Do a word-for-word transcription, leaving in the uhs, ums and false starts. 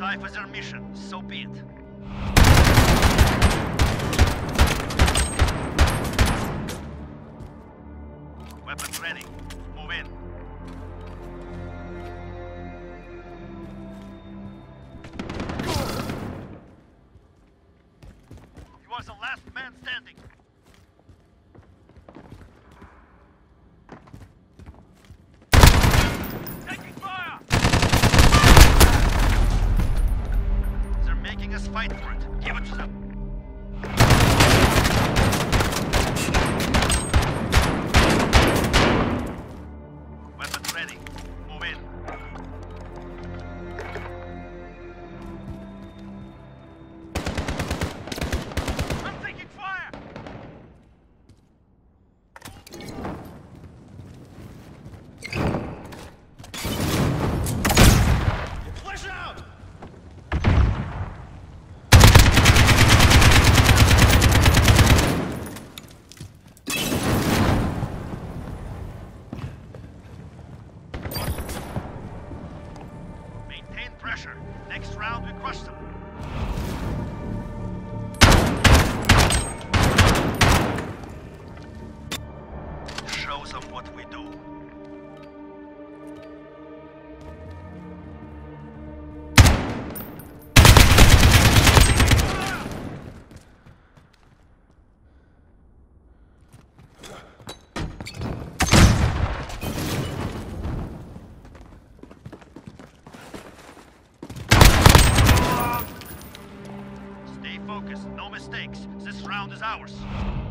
Life is their mission, so be it. Weapons ready. Move in. You are the last man standing. Taking fire! They're making us fight for it. Give it to them. Weapons ready. Move in. I'm taking fire! Flash out! Maintain pressure. Next round we crush them. Show them what we do. Stay focused, no mistakes. This round is ours.